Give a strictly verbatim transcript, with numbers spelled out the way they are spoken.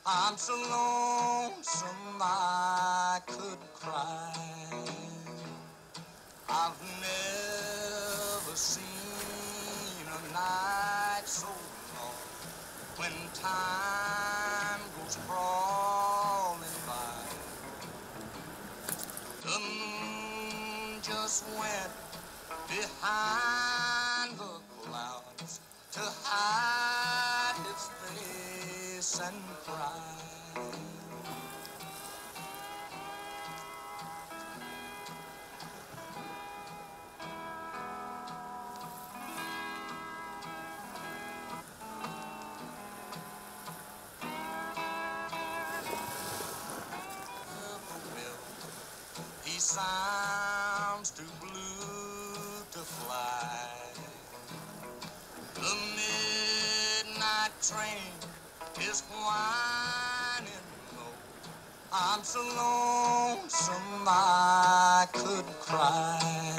I'm so lonesome I could cry. I've never seen a night so long when time goes crawling by. The moon just went behind the clouds to hide its face and cry. He sounds too blue to fly. The midnight train is whining low. I'm so lonesome I could cry.